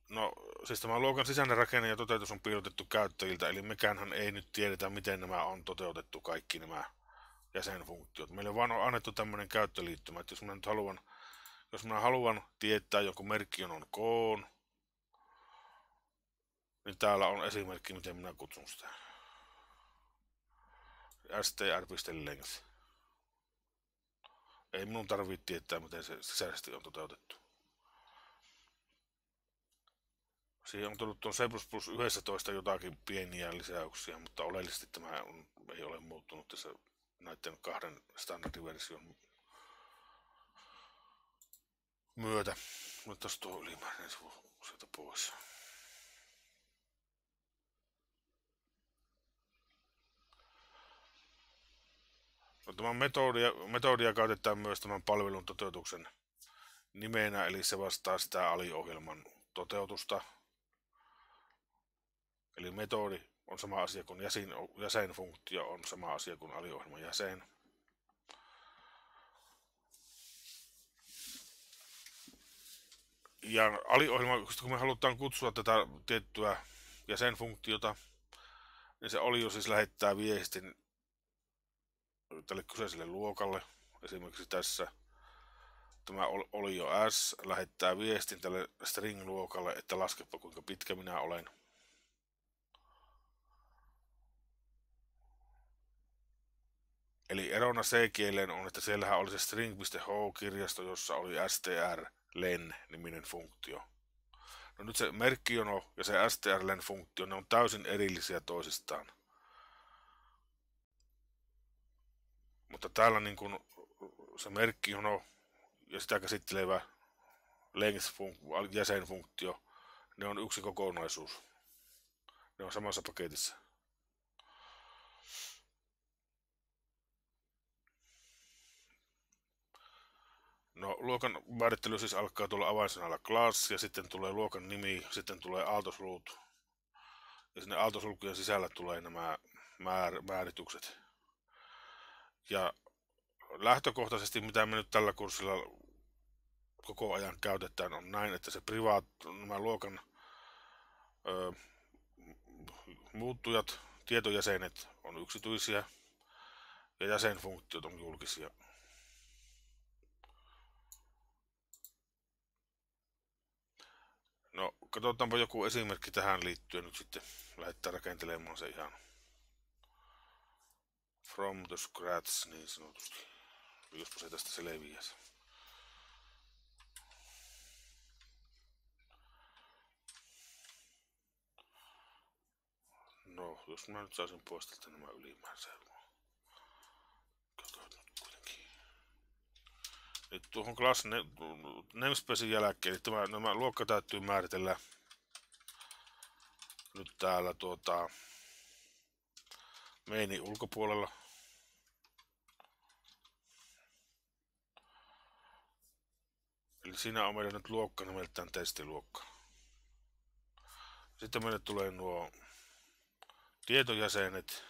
No, siis tämä luokan sisäinen rakenne ja toteutus on piilotettu käyttäjiltä, eli mekäänhän ei nyt tiedetä, miten nämä on toteutettu, kaikki nämä jäsenfunktiot. Meille vaan on annettu tämmöinen käyttöliittymä, että jos minä haluan tietää jonkun merkkijonon koon, niin täällä on esimerkki, miten minä kutsun sitä. str.length. Ei minun tarvitse tietää, miten se sisäisesti on toteutettu. Siihen on tullut tuon C++11 jotakin pieniä lisäyksiä, mutta oleellisesti ei ole muuttunut tässä näiden kahden standardiversion myötä. Mutta tuossa tuo ylimääräinen sivu sieltä pois. No, tämän metodia käytetään myös tämän palvelun toteutuksen nimenä, eli se vastaa sitä aliohjelman toteutusta. Eli metodi on sama asia kuin jäsenfunktio on sama asia kuin aliohjelman jäsen. Ja aliohjelma, kun me halutaan kutsua tätä tiettyä jäsenfunktiota, niin se olio siis lähettää viestin tälle kyseiselle luokalle. Esimerkiksi tässä tämä olio S lähettää viestin tälle string-luokalle, että laskepa kuinka pitkä minä olen. Eli erona C-kieleen on, että siellähän oli se string.h-kirjasto, jossa oli strlen-niminen funktio. No nyt se merkkijono ja se strlen-funktio, ne on täysin erillisiä toisistaan. Mutta täällä niin kun se merkkijono ja sitä käsittelevä jäsenfunktio, ne on yksi kokonaisuus. Ne on samassa paketissa. No, luokan määrittely siis alkaa tuolla avainsanalla class ja sitten tulee luokan nimi, sitten tulee aaltosulut ja sinne aaltosulkujen sisällä tulee nämä määritykset. Ja lähtökohtaisesti, mitä me nyt tällä kurssilla koko ajan käytetään, on näin, että nämä luokan muuttujat, tietojäsenet on yksityisiä ja jäsenfunktiot on julkisia. No, katsotaanpa joku esimerkki tähän liittyen nyt sitten. Lähdetään rakentelemaan se ihan from the scratch niin sanotusti. Jospa se tästä selviäisi. No, jos mä nyt saisin pois tältä nämä ylimääräiset. Nyt tuohon class namespacen jälkeen, eli nämä luokka täytyy määritellä nyt täällä mainin ulkopuolella. Eli siinä on meillä nyt luokka nimeltään testiluokka. Sitten meille tulee nuo tietojäsenet,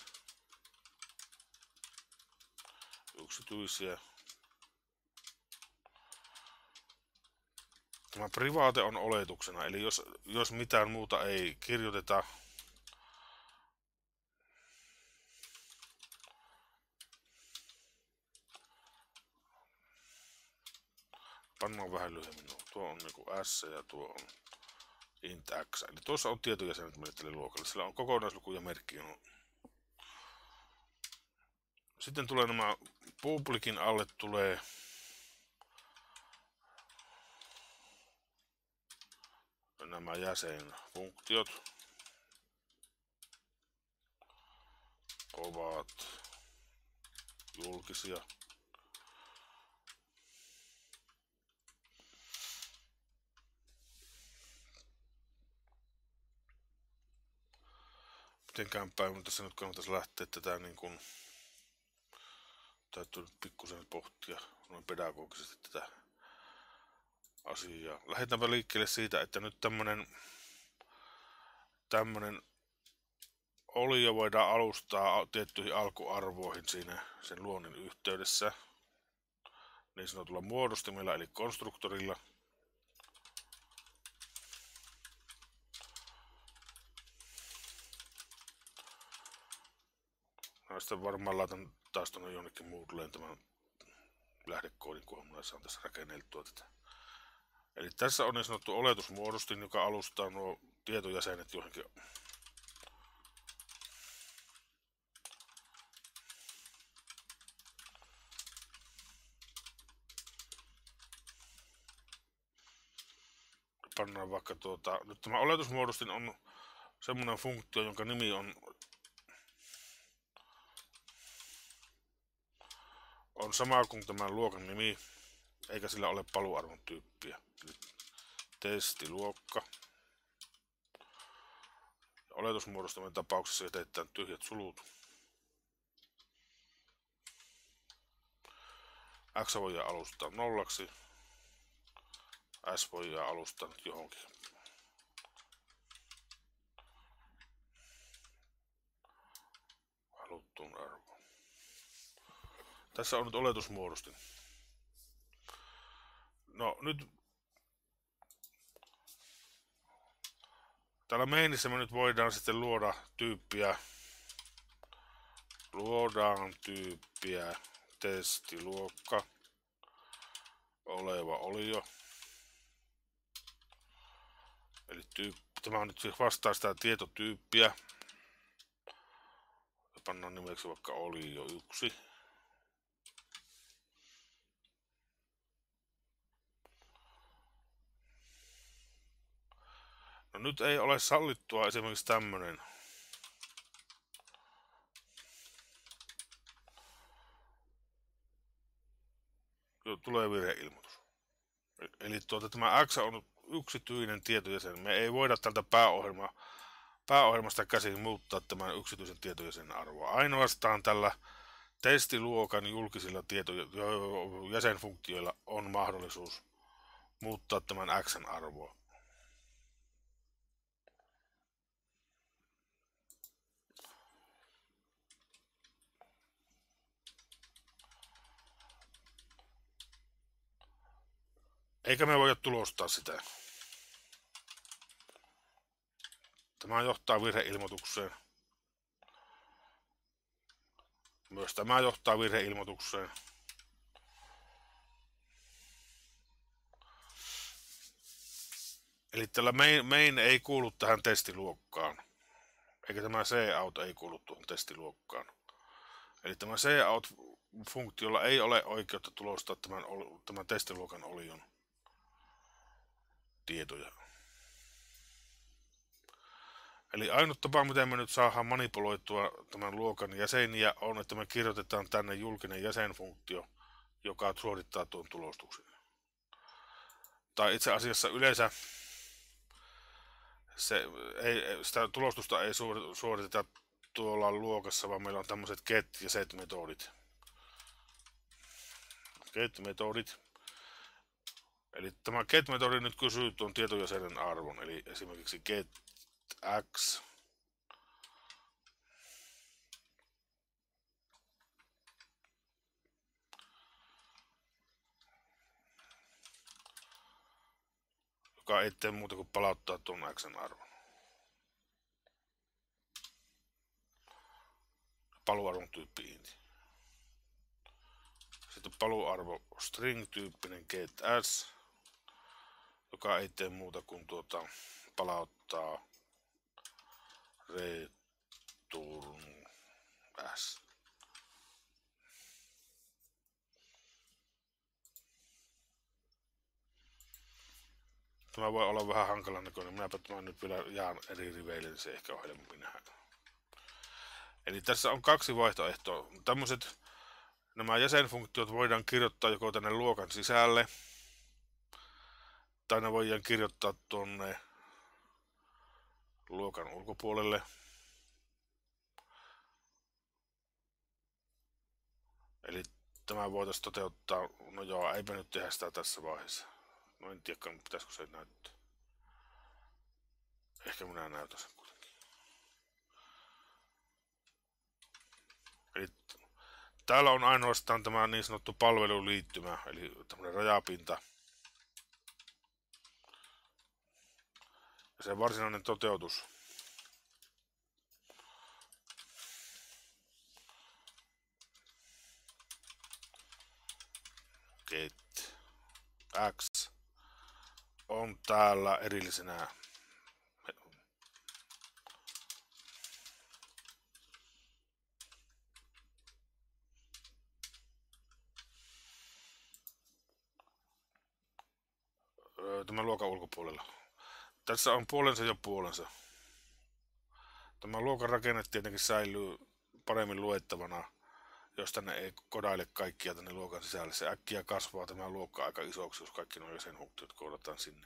yksityisiä. Tämä private on oletuksena, eli jos mitään muuta ei kirjoiteta, pannaan vähän lyhyemmin. Tuo on niinku S ja tuo on int x. Eli tuossa on tietojäsenet meille tälle luokalle. Sillä on kokonaisluku ja merkki. Sitten tulee nämä publicin alle tulee nämä jäsenfunktiot ovat julkisia. Mitenkään päin tässä nyt kannattaisi lähteä tätä niin kuin täytyy pikkusen pohtia noin pedagogisesti tätä asiaa. Lähdetäänpä liikkeelle siitä, että nyt tämmönen olio voidaan alustaa tiettyihin alkuarvoihin siinä sen luonnin yhteydessä niin sanotulla muodostimella eli konstruktorilla. Mä sitten varmaan laitan taas tonne jonnekin Moodleen tämän lähdekoodin, kunhan minä saan tässä rakenneltua tätä. Eli tässä on niin sanottu oletusmuodostin, joka alustaa nuo tietojäsenet johonkin pannaan vaikka nyt tämä oletusmuodostin on semmoinen funktio, jonka nimi on sama kuin tämän luokan nimi, eikä sillä ole paluarvon tyyppiä. Eli testiluokka. Oletusmuodostamme tapauksessa jätetään tyhjät sulut. X voidaan alustaa nollaksi. S voidaan alustaa nyt johonkin. Haluttuun arvoon. Tässä on nyt oletusmuodostin. No nyt täällä mainissä me nyt voidaan sitten luoda tyyppiä. Luodaan tyyppiä testiluokka oleva olio. Eli tämä on nyt siis vastaa sitä tietotyyppiä. Ja pannaan nimeksi vaikka olio 1. No nyt ei ole sallittua esimerkiksi tämmönen. Tulee virheilmoitus. Eli tämä X on yksityinen tietojäsen. Me ei voida tältä pääohjelmasta käsin muuttaa tämän yksityisen tietojäsenen arvoa. Ainoastaan tällä testiluokan julkisilla jäsenfunktioilla on mahdollisuus muuttaa tämän X:n arvoa. Eikä me voida tulostaa sitä. Tämä johtaa virheilmoitukseen. Myös tämä johtaa virheilmoitukseen. Eli tällä main ei kuulu tähän testiluokkaan. Eikä tämä cout ei kuulu tuohon testiluokkaan. Eli tämä cout-funktiolla ei ole oikeutta tulostaa tämän testiluokan olion tietoja. Eli ainut tapa, miten me nyt saadaan manipuloitua tämän luokan jäseniä, on, että me kirjoitetaan tänne julkinen jäsenfunktio, joka suorittaa tuon tulostuksen. Tai itse asiassa yleensä sitä tulostusta ei suoriteta tuolla luokassa, vaan meillä on tämmöiset get- ja set-metodit. Get-metodit. Eli tämä get-metodi nyt kysyy tuon tietojäsenen arvon, eli esimerkiksi get x joka ei tee muuta kuin palauttaa tuon x:n arvon. Paluarvon tyyppi int. Sitten paluarvo string-tyyppinen get s, joka ei tee muuta kuin palauttaa return s. Tämä voi olla vähän hankalan näköinen. Minäpä tämän nyt vielä jaan eri riveille, niin se ehkä on helpommin nähdä. Eli tässä on kaksi vaihtoehtoa. Nämä jäsenfunktiot voidaan kirjoittaa joko tänne luokan sisälle, tai ne voidaan kirjoittaa tuonne luokan ulkopuolelle. Eli tämä voitaisiin toteuttaa, no joo, eipä nyt tehdä sitä tässä vaiheessa. No en tiedä, pitäisikö se näyttää. Ehkä minä näytän sen kuitenkin. Eli täällä on ainoastaan tämä niin sanottu palveluliittymä, eli tämmöinen rajapinta. Ja se varsinainen toteutus X on täällä erillisenä. Tämän luokan ulkopuolella. Tässä on puolensa ja puolensa. Tämä luokan rakenne tietenkin säilyy paremmin luettavana, jos tänne ei kodaile kaikkia tänne luokan sisälle. Se äkkiä kasvaa tämä luokka aika isoksi, jos kaikki nuo jäsenfunktiot koodataan sinne.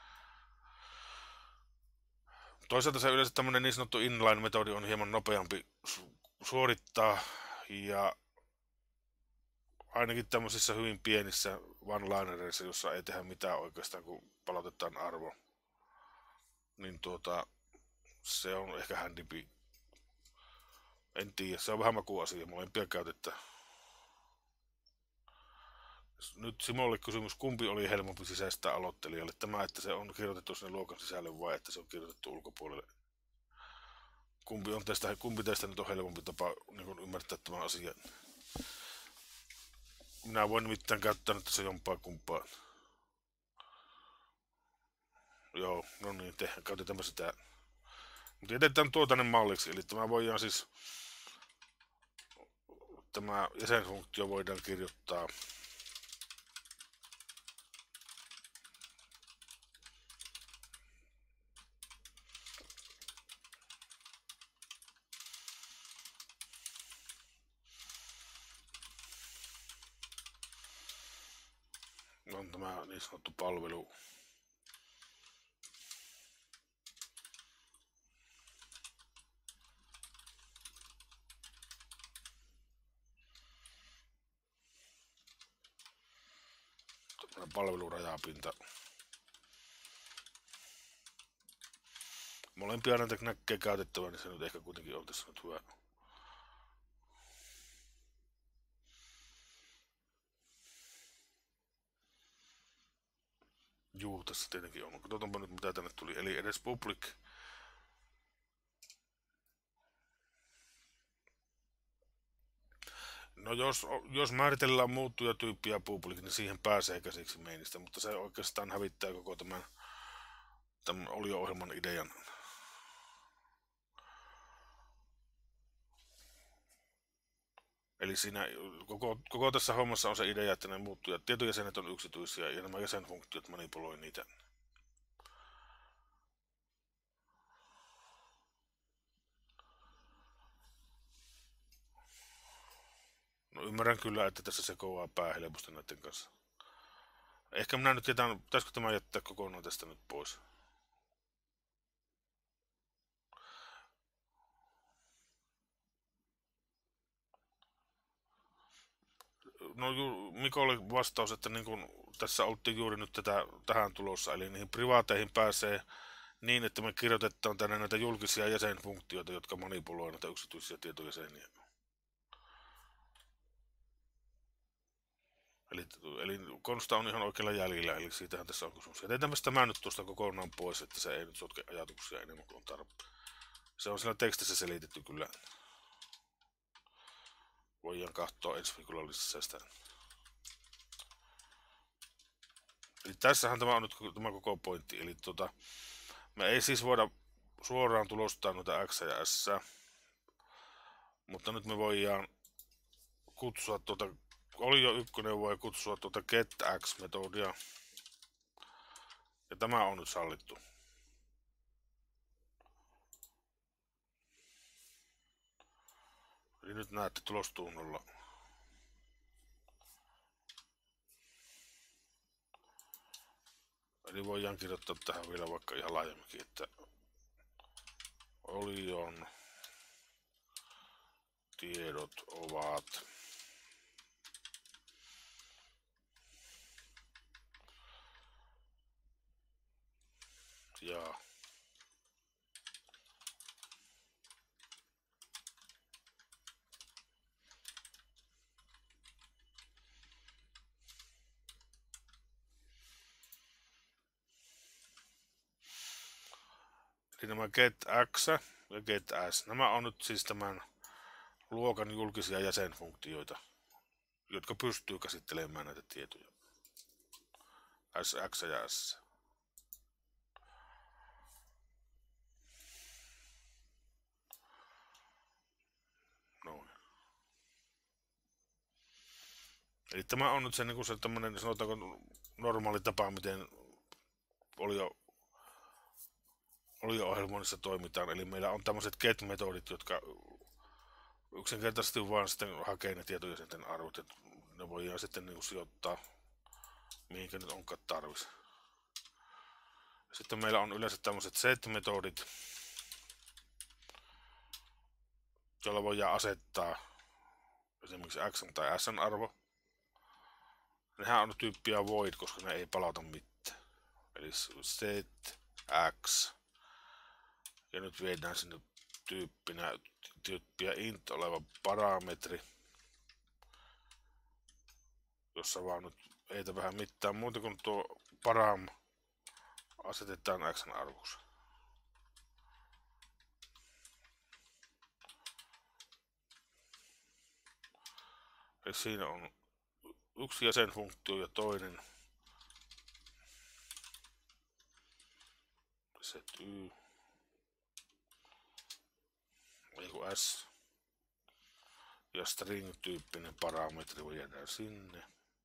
Toisaalta se yleensä tämmöinen niin sanottu inline-metodi on hieman nopeampi suorittaa ja ainakin tämmöisissä hyvin pienissä one-linereissa, jossa ei tehdä mitään oikeastaan, kun palautetaan arvo, niin se on ehkä handympi. En tiedä, se on vähän makuasia, molempia käytetään. Nyt Simolle kysymys, kumpi oli helpompi sisäistää aloittelijalle? Tämä, että se on kirjoitettu sinne luokan sisälle vai että se on kirjoitettu ulkopuolelle? Kumpi teistä nyt on helpompi tapa niin ymmärtää tämän asian? Minä voin nimittäin käyttää nyt tässä jompaa kumpaa. Joo, no niin, käytetäänpä sitä. Mutta jätetään tuo tänne malliksi, eli tämä voidaan siis, tämä jäsenfunktio voidaan kirjoittaa on tämä niin sanottu palvelu. Tämä palvelurajapinta. Molempia näitä näkee käytettävän, niin se nyt ehkä kuitenkin on tässä nyt hyvä. Juu, tässä tietenkin on. Katsotaanpa nyt mitä tänne tuli. Eli edes public. No jos määritellään muuttujatyyppiä public, niin siihen pääsee käsiksi mainista, mutta se oikeastaan hävittää koko tämän olio-ohjelman idean. Eli siinä koko tässä hommassa on se idea, että ne muuttujat, tietojäsenet on yksityisiä ja nämä jäsenfunktiot manipuloi niitä. No ymmärrän kyllä, että tässä sekoaa pää helposti näiden kanssa. Ehkä minä nyt jätän, pitäisikö tämä jättää kokonaan tästä nyt pois? No Mikolle vastaus, että niin kun tässä oltiin juuri nyt tähän tulossa, eli niihin privaateihin pääsee niin, että me kirjoitetaan tänne näitä julkisia jäsenfunktioita, jotka manipuloivat näitä yksityisiä tietojäseniä. Eli konsta on ihan oikealla jäljellä, eli siitähän tässä on kysymys. Jätetäänpä tämä nyt tuosta kokonaan pois, että se ei nyt sotke ajatuksia enemmän kuin on tarpeen. Se on siellä tekstissä selitetty kyllä. Voidaan katsoa ensi viikolla lisää sitä. Eli tässähän tämä on nyt tämä koko pointti. Eli me ei siis voida suoraan tulostaa noita x ja s, mutta nyt me voidaan kutsua oli jo ykkönen, voi kutsua getX-metodia. Ja tämä on nyt sallittu. Eli nyt näette tulostuu 0. Eli voidaan kirjoittaa tähän vielä vaikka ihan laajemminkin, että Olion tiedot ovat ja eli nämä getX ja getS, nämä on nyt siis tämän luokan julkisia jäsenfunktioita, jotka pystyy käsittelemään näitä tietoja. X ja S. Noin. Eli tämä on nyt se, niin se tämmönen, sanotaanko normaali tapa, miten olio-ohjelmoinnissa toimitaan. Eli meillä on tämmöiset get-metodit, jotka yksinkertaisesti vaan sitten hakee ne tietojäsenten arvot, ja ne voidaan sitten niin sijoittaa mihinkä nyt onkaan tarvis. Sitten meillä on yleensä tämmöiset set-metodit, joilla voidaan asettaa esimerkiksi x tai s arvo. Nehän on tyyppiä void, koska ne ei palauta mitään. Eli set x. Ja nyt viedään sinne tyyppiä int oleva parametri, jossa vaan nyt ei vähän mitään muuta kuin tuo param asetetaan x arvoksi. Eli siinä on yksi jäsenfunktio ja toinen set y s ja string-tyyppinen parametri viedään sinne.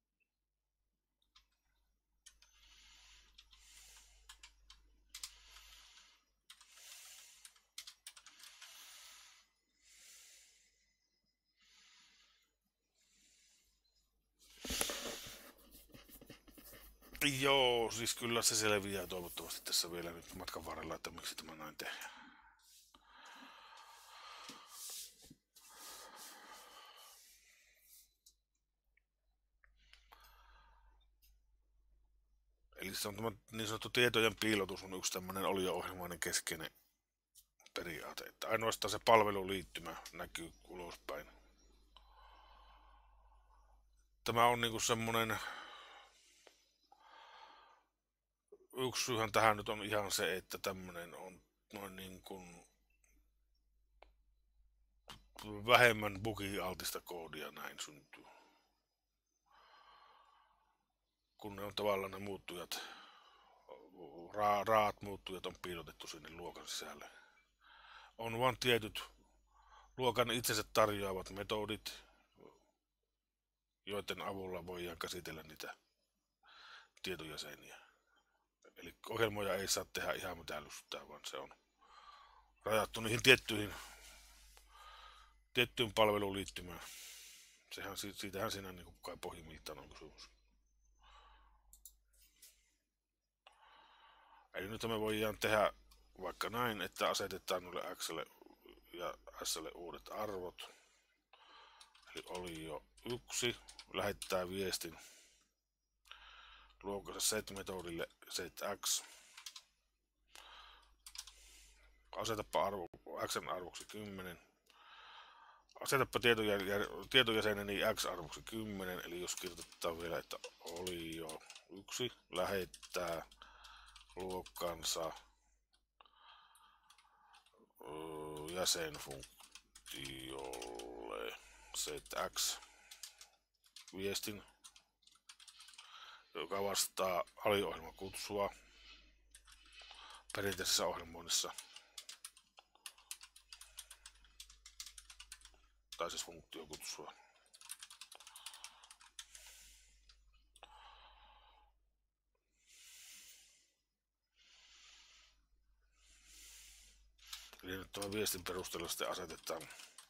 Joo, siis kyllä se selviää toivottavasti tässä vielä nyt matkan varrella, että miksi tämä näin tehdään. Eli se on tämä niin sanottu tietojen piilotus on yksi tämmöinen olio-ohjelmoinnin keskeinen periaate, että ainoastaan se palveluliittymä näkyy ulospäin. Tämä on niinku semmonen yksi syyhän tähän nyt on ihan se, että tämmönen on noin niin kuin vähemmän bugi-altista koodia näin syntyy. Kun ne on tavallaan ne muuttujat, raat muuttujat on piilotettu sinne luokan sisälle. On vain tietyt luokan itsensä tarjoavat metodit, joiden avulla voidaan käsitellä niitä tietojäseniä. Eli ohjelmoja ei saa tehdä ihan mitään lystää, vaan se on rajattu niihin tiettyyn palveluun liittymään. Siitähän siinä niin kai pohjimmiltaan on kysymys. Eli nyt me voidaan tehdä vaikka näin, että asetetaan noille x:lle ja s:lle uudet arvot. Eli oli jo 1, lähettää viestin luokansa set-metodille setX. Asetapa x:n arvoksi 10. Asetapa tietojäseneni x arvoksi 10, eli jos kirjoitetaan vielä, että oli jo 1, lähettää luokkansa jäsenfunktiolle setX viestin, joka vastaa aliohjelmakutsua perinteisessä ohjelmoinnissa, tai siis funktiokutsua. Eli nyt tämän viestin perusteella sitten asetetaan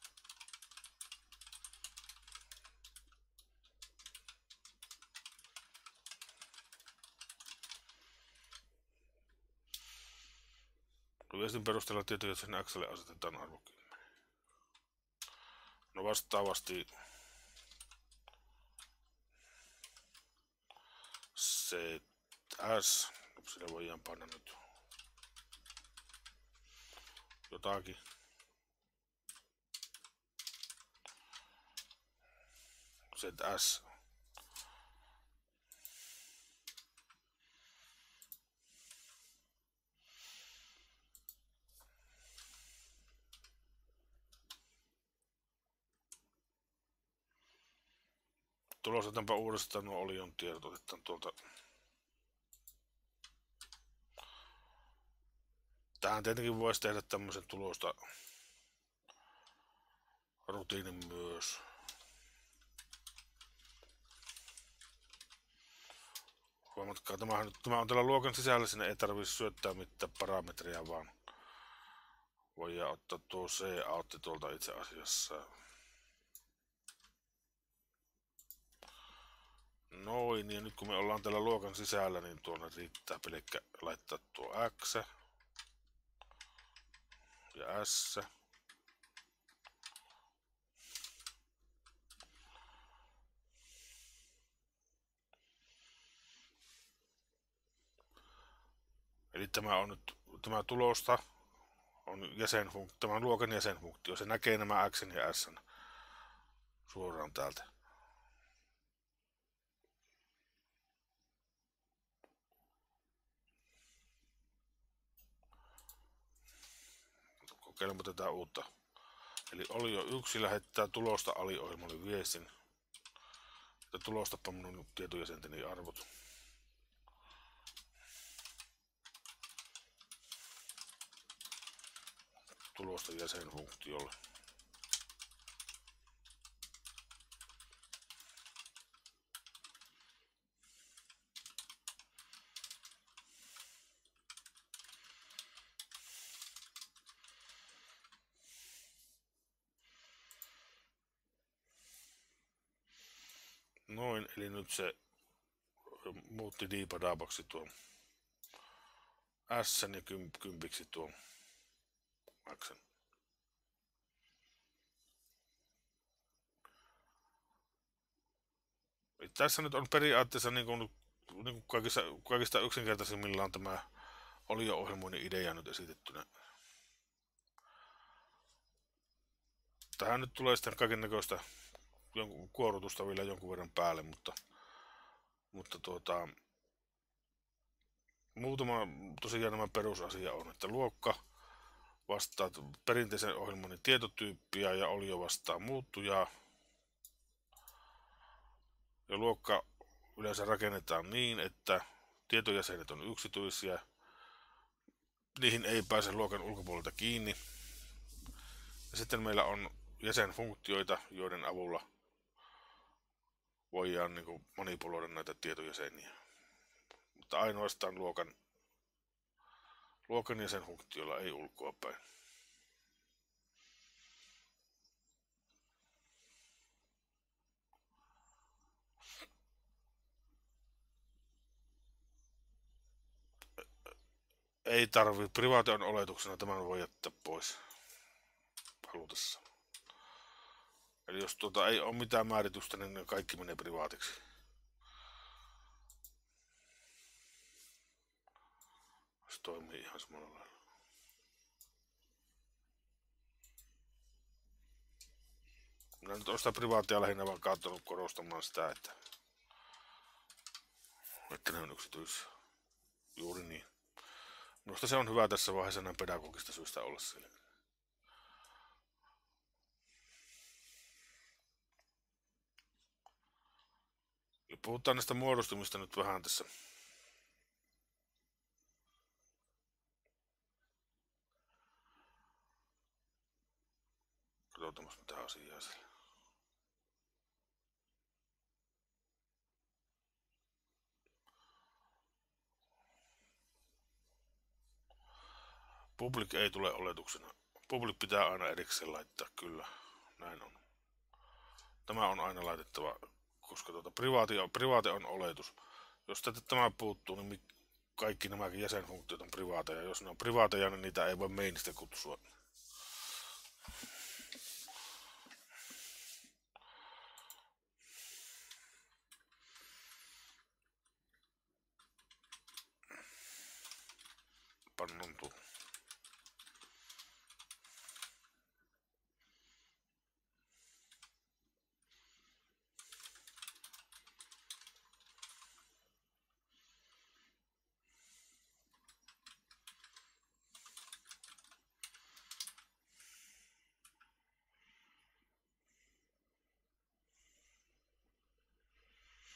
viestin perusteella tietenkin sen x:lle asetetaan arvo 10. No vastaavasti set s, sillä voidaan panna nyt jotakin. Set s tulosetaanpa uudestaan nuo olion tiedot, otetaan tuolta Tähän tietenkin voisi tehdä tämmöisen tulosta rutiinin myös. Huomatkaa, tämä on tällä luokan sisällä, sinne ei tarvitse syöttää mitään parametria, vaan voidaan ottaa tuo C-outti tuolta itse asiassa. Noin, ja nyt kun me ollaan tällä luokan sisällä, niin tuonne riittää pelkkä laittaa tuo X ja S. Eli tämä tulosta on tämän luokan jäsenfunktio. Se näkee nämä X ja S suoraan täältä. Kokeilemme tätä uutta. Eli olio 1 lähettää tulosta aliohjelmalle viestin. Ja tulostapa minun tietojäsenteni arvot. Tulosta jäsenfunktiolle. Noin, eli nyt se muutti diipadabaksi tuon S ja kympiksi tuon X. Tässä nyt on periaatteessa niin kuin kaikista yksinkertaisimmillaan tämä olio-ohjelmoinnin idea nyt esitettynä. Tähän nyt tulee sitten kaikennäköistä kuorutusta vielä jonkun verran päälle, mutta muutama tosiaan nämä perusasia on, että luokka vastaa perinteisen ohjelmoinnin tietotyyppiä ja olio vastaa muuttujaa. Ja luokka yleensä rakennetaan niin, että tietojäsenet on yksityisiä, niihin ei pääse luokan ulkopuolelta kiinni. Ja sitten meillä on jäsenfunktioita, joiden avulla voidaan niin manipuloida näitä tietojäseniä. Mutta ainoastaan luokan jäsenfunktioilla, ei ulkoapäin. Ei tarvi. Privaate on oletuksena, tämän voi jättää pois halutessa. Eli jos ei ole mitään määritystä, niin kaikki menee privaatiksi. Se toimii ihan samalla lailla. Minä nyt olen sitä privaatia lähinnä vaan katsonut korostamaan sitä, että ne on yksityisiä. Juuri niin. Minusta se on hyvä tässä vaiheessa näin pedagogista syystä olla siellä. Eli puhutaan näistä muodostumista nyt vähän tässä. Katsotaan mitä asiaa siellä. Public ei tule oletuksena. Public pitää aina erikseen laittaa, kyllä. Näin on. Tämä on aina laitettava, koska privaate on oletus. Jos tämä puuttuu, niin kaikki nämä jäsenfunktiot on privaateja. Jos ne on privaateja, niin niitä ei voi mainista kutsua. Pannon tuu.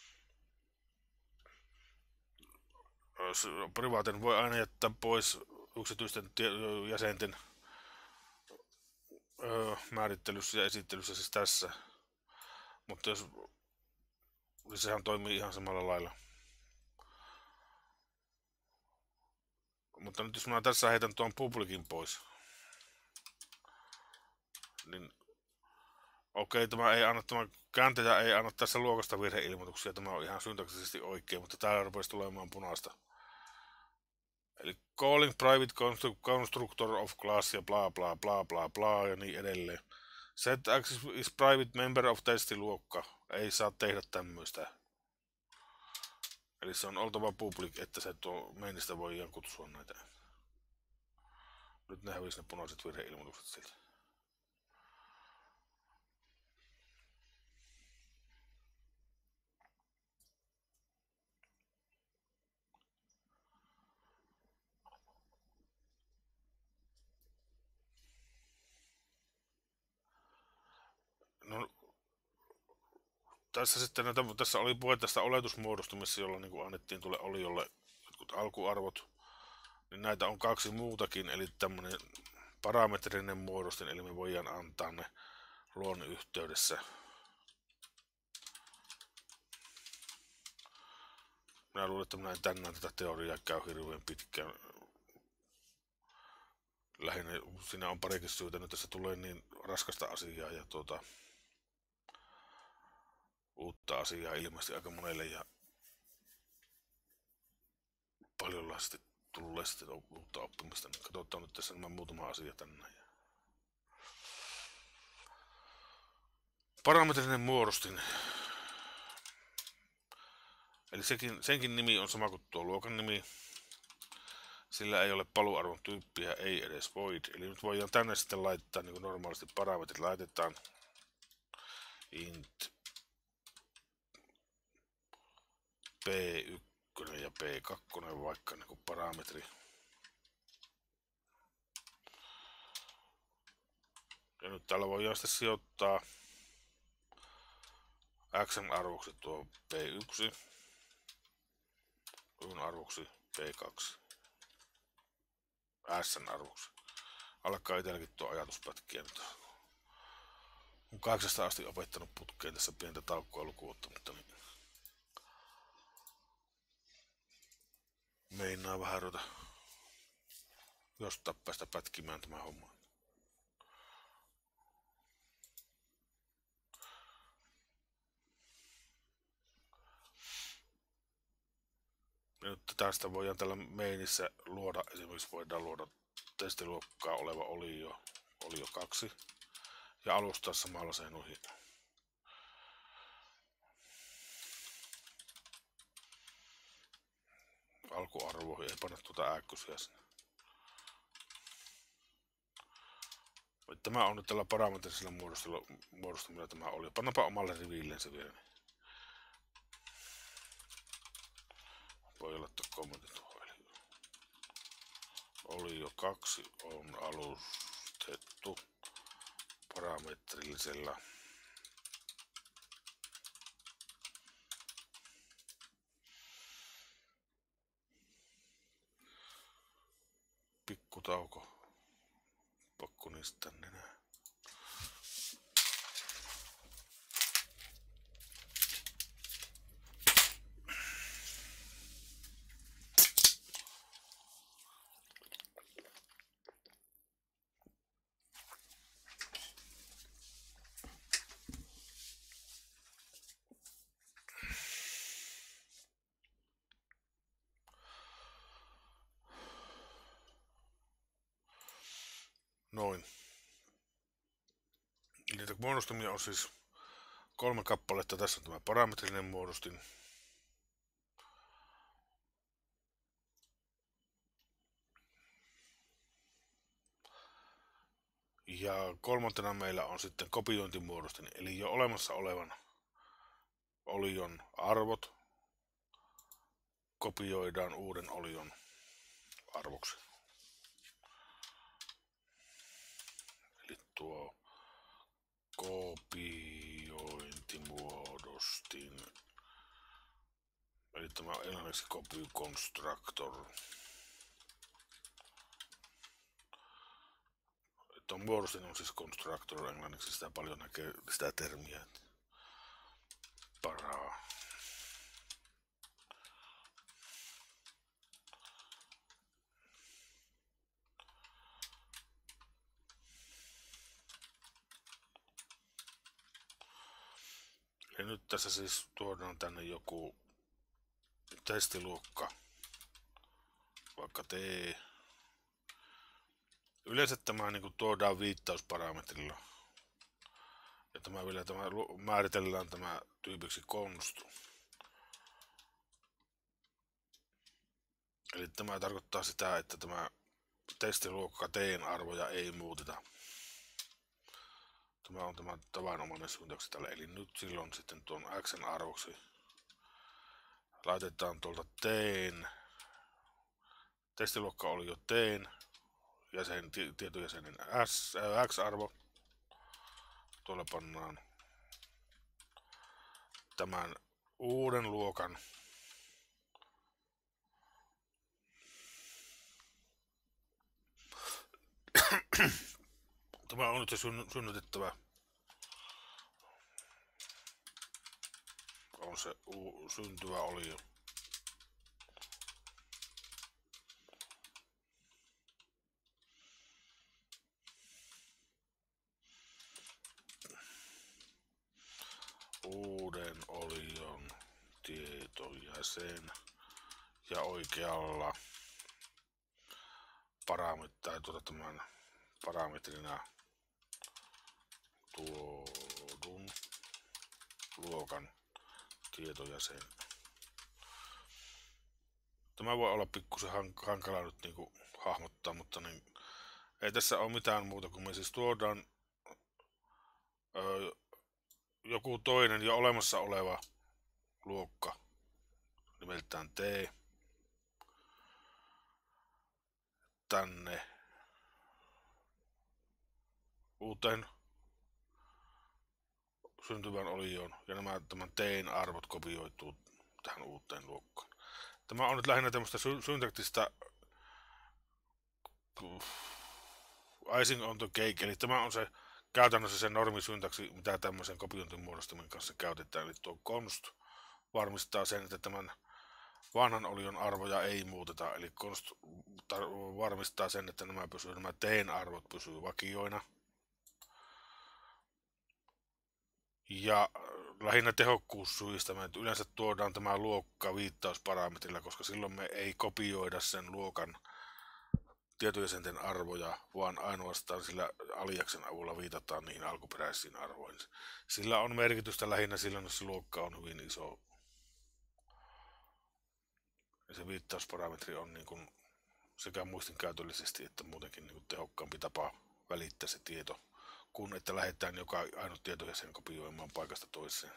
Privaaten voi aina jättää pois yksityisten jäsenten määrittelyssä ja esittelyssä siis tässä. Mutta jos niin sehän toimii ihan samalla lailla. Mutta nyt jos mä tässä heitän tuon publikin pois, niin okei, tämä kääntäjä ei anna tässä luokasta virheilmoituksia, tämä on ihan syntaksisesti oikein, mutta täällä rupesi tulemaan punaista. Eli calling private constructor of class ja bla bla bla bla bla ja niin edelleen. Set access is private member of testiluokka. Ei saa tehdä tämmöistä. Eli se on oltava public, että se tuo mainista voidaan kutsua näitä. Nyt ne hävisi ne punaiset virheilmoitukset siltä. No, tässä oli puhe tästä oletusmuodostumista, jolla niin annettiin tuolle oliolle jotkut alkuarvot. Niin näitä on kaksi muutakin, eli tämmöinen parametrinen muodostin, eli me voidaan antaa ne luon yhteydessä. Minä luulen, että minä tänään tätä teoriaa käy hirveän pitkään. Lähinnä siinä on parikin syytä, nyt tässä tulee niin raskasta asiaa ja uutta asiaa ilmeisesti aika monelle ja paljonlaisesti tulee sitten uutta oppimista. Niin katsotaan nyt tässä nämä muutama asia tänään. Parametrinen muodostin. Eli senkin nimi on sama kuin tuo luokan nimi. Sillä ei ole paluarvon tyyppiä, ei edes void. Eli nyt voidaan tänne sitten laittaa, niin kuin normaalisti parametrit laitetaan. Int P1 ja P2 vaikka niin kuin parametri. Ja nyt täällä voidaan sitten sijoittaa x-arvoksi tuo P1, y-arvoksi P2, s-arvoksi. Alkaa itselläkin tuo ajatuspätkiä nyt. Olen 8 asti opettanut putkeen tässä pientä taukoa lukuutta, mutta niin meinaa vähän ruveta jostain päästä pätkimään tämä homma. Ja nyt tästä voidaan tällä mainissä luoda, esimerkiksi voidaan luoda testiluokkaa oleva olio 2 ja alustaa samalla sen ohi. Alkuarvoihin ei panna tuota ääkkösiä sinne. Tämä on nyt tällä parametrisella muodostamilla tämä oli. Pannapa omalle rivilleen se vielä. Voi laittaa kommentti tuohon. Olio 2 on alustettu parametrillisella pikkutauko. Pakko niistä tänne nää. Noin. Niitä muodostumia on siis 3 kappaletta. Tässä on tämä parametrinen muodostin. Ja kolmantena meillä on sitten kopiointimuodostin, eli jo olemassa olevan olion arvot kopioidaan uuden olion arvoksi. Eli tuo kopiointimuodostin, eli tämä englanniksi copy constructor, tuo muodostin on siis constructor englanniksi, sitä paljon näkee sitä termiä. Paraa. Ja nyt tässä siis tuodaan tänne joku testiluokka, vaikka T. Yleensä tämä niin kuin tuodaan viittausparametrilla. Ja tämä määritellään tämä tyypiksi const. Eli tämä tarkoittaa sitä, että tämä testiluokka T:n arvoja ei muuteta. Tämä on tämä tavanomainen syntaksi tälle. Eli nyt silloin sitten tuon X:n arvoksi laitetaan tuolta T:n. Testiluokka oli jo T:n tietojäsenen X-arvo. Tuolla pannaan tämän uuden luokan tämä on nyt se synnytettävä. On se syntyvä olio. Uuden olion tietojäsen ja oikealla tämän parametrina tuodun luokan tietojäsen. Tämä voi olla pikkusen hankala nyt niinku hahmottaa, mutta niin, ei tässä ole mitään muuta kuin me siis tuodaan joku toinen jo olemassa oleva luokka nimeltään T tänne uuteen syntyvän olioon ja tämän T:n arvot kopioituu tähän uuteen luokkaan. Tämä on nyt lähinnä tämmöistä syntaktista icing on the cake, eli tämä on se käytännössä se normisyntaksi, mitä tämmöisen kopiointimuodostimen kanssa käytetään. Eli tuo const varmistaa sen, että tämän vanhan olion arvoja ei muuteta, eli const varmistaa sen, että nämä T:n arvot pysyy vakioina. Ja lähinnä tehokkuussyistä me yleensä tuodaan tämä luokka viittausparametrilla, koska silloin me ei kopioida sen luokan tietojäsenten arvoja, vaan ainoastaan sillä aliaksen avulla viitataan niihin alkuperäisiin arvoihin. Sillä on merkitystä lähinnä silloin, jos se luokka on hyvin iso. Ja se viittausparametri on niin kuin sekä muistinkäytöllisesti että muutenkin niin kuin tehokkaampi tapa välittää se tieto, kun että lähdetään joka ainut tietojäsen kopioimaan paikasta toiseen.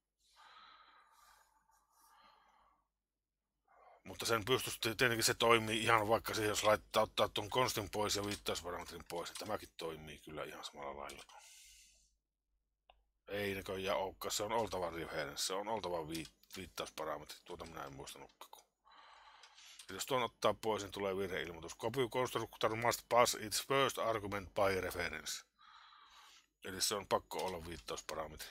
Mutta sen pystyisi tietenkin se toimii ihan vaikka se, jos ottaa tuon konstin pois ja viittausparametrin pois, niin tämäkin toimii kyllä ihan samalla lailla. Ei näköjään olekaan, se on oltava reference, se on oltava viittausparametri, tuota minä en muistanutkaan. Jos tuon ottaa pois, niin tulee virheilmoitus. Copy constructor must pass its first argument by reference. Eli se on pakko olla viittausparametri.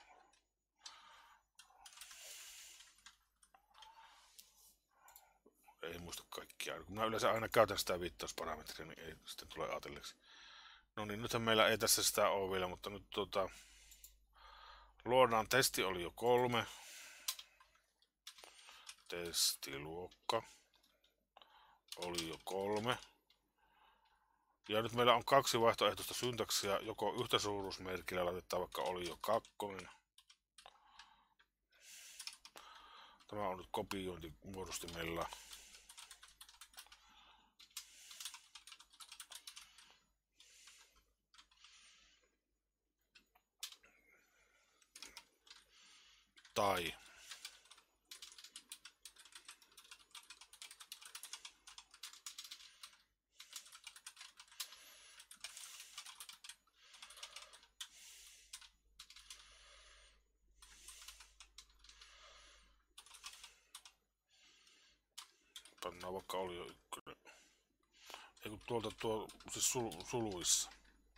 Ei muista kaikkia. Kun mä yleensä aina käytän sitä viittausparametria, niin ei sitten tule ajatelleeksi. No niin, nythän meillä ei tässä sitä ole vielä, mutta nyt luodaan testi oli jo 3. Testiluokka oli jo 3. Ja nyt meillä on 2 vaihtoehtoista syntaksia, joko yhtä suuruusmerkillä laitetaan vaikka oli jo 2. Tämä on nyt kopiointimuodostimella. Tai pannaan vaikka oli jo 1. Ei kun tuolta siis suluissa.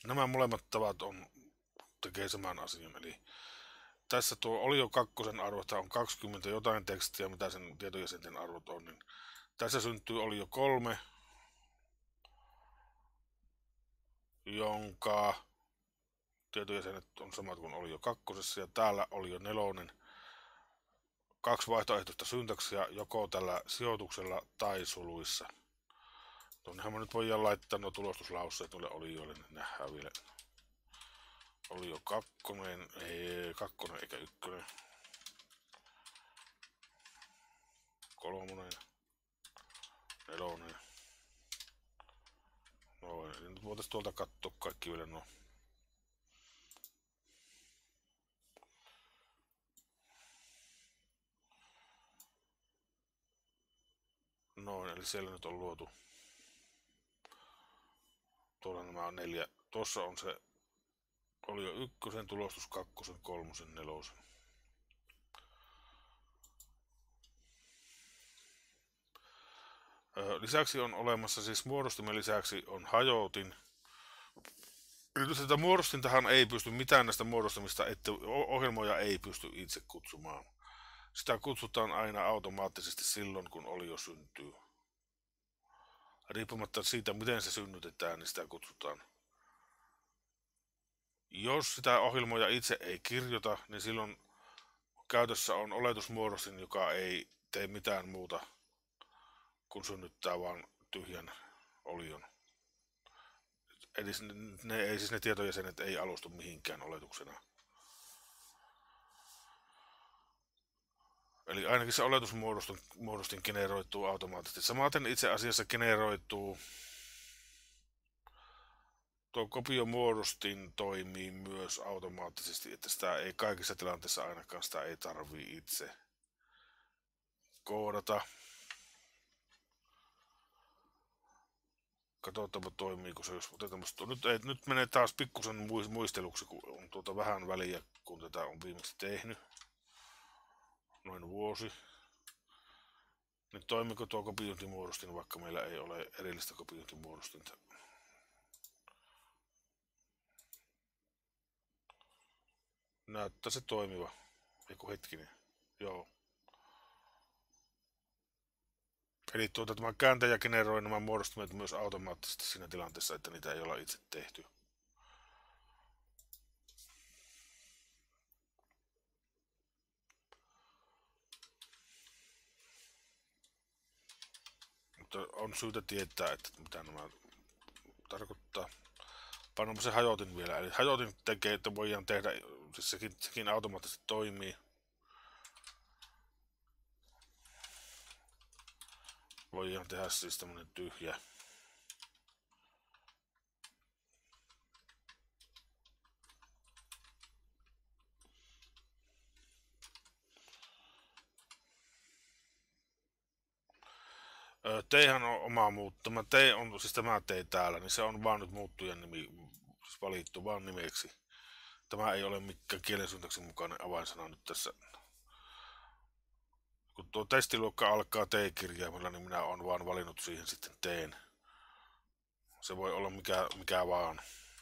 Nämä molemmat tavat tekee saman asian, eli tässä tuo Olio 2 arvosta on 20 jotain tekstiä, mitä sen tietojäsenten arvot on, niin tässä syntyy Olio 3, jonka tietojäsenet on samat kuin Olio 2, ja täällä Olio 4, kaksi vaihtoehtoista syntaksia joko tällä sijoituksella tai suluissa. Tuonnehan me nyt voidaan laittaa nuo tulostuslauseet noille olioille, niin nähdään vielä. Olio 2, ei 2 eikä 1, 3, 4. Noin, nyt voitaisiin tuolta katsoa kaikki vielä nuo. Noin, eli siellä nyt on luotu. Tuolla nämä on 4. Tuossa on se Olio 1, tulostus 2, 3, 4. Lisäksi on olemassa, siis muodostimen lisäksi on hajoutin. Yritys, että muodostintahan ei pysty mitään näistä muodostamista, että ohjelmoja ei pysty itse kutsumaan. Sitä kutsutaan aina automaattisesti silloin, kun olio syntyy. Riippumatta siitä, miten se synnytetään, niin sitä kutsutaan. Jos sitä ohjelmoja itse ei kirjoita, niin silloin käytössä on oletusmuodostin, joka ei tee mitään muuta kuin synnyttää vaan tyhjän olion. Eli ne tietojäsenet ei alustu mihinkään oletuksena. Eli ainakin se oletusmuodostin generoituu automaattisesti. Samaten itse asiassa generoituu tuo kopiomuodostin toimii myös automaattisesti, että sitä ei kaikissa tilanteissa ainakaan sitä ei tarvii itse koodata. Katsotaanpa toimiiko se, jos otetaan nyt menee taas pikkusen muisteluksi, kun on vähän väliä, kun tätä on viimeksi tehnyt. Noin vuosi. Niin toimiko tuo kopiointimuodostin, vaikka meillä ei ole erillistä kopiointimuodostinta? Näyttää se toimiva. Eiku hetkinen. Joo. Eli tämä kääntäjä generoi nämä muodostumet myös automaattisesti siinä tilanteessa, että niitä ei olla itse tehty. Mutta on syytä tietää, että mitä nämä tarkoittaa. Pannaan se hajotin vielä. Eli hajotin tekee, että voidaan tehdä, siis sekin automaattisesti toimii. Voidaan tehdä siis tämmönen tyhjä. Teihän on oma muuttama. Tei on siis tämä tei täällä, niin se on vaan nyt muuttujan nimi, siis valittu vaan nimeksi. Tämä ei ole mikään kielensyntaksin mukainen avainsana nyt tässä. Kun tuo testiluokka alkaa T-kirjaimella, niin minä olen vaan valinnut siihen sitten teen. Se voi olla mikä vaan.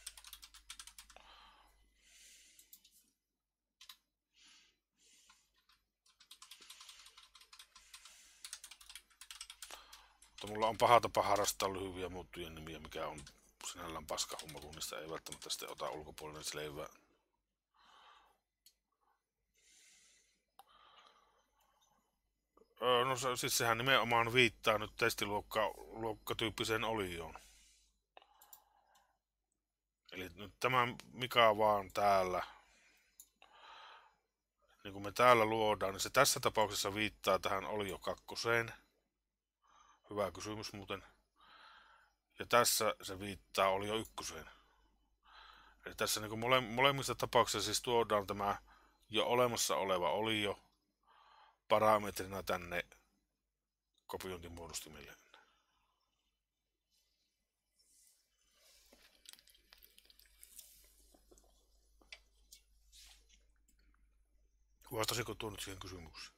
Mutta mulla on paha tapa harrastaa lyhyviä muuttujien nimiä, mikä on sinällään paska homma, kun niistä ei välttämättä sitten ota ulkopuolinen selvää. No siis sehän nimenomaan viittaa nyt testiluokkatyyppiseen olioon. Eli nyt tämä mikä vaan täällä, niin kun me täällä luodaan, niin se tässä tapauksessa viittaa tähän olio 2. Hyvä kysymys muuten. Ja tässä se viittaa olio 1. Eli tässä niin molemmissa tapauksissa siis tuodaan tämä jo olemassa oleva olio parametrina tänne kopiointimuodostimelle. Vastasiko tuo nyt siihen kysymykseen?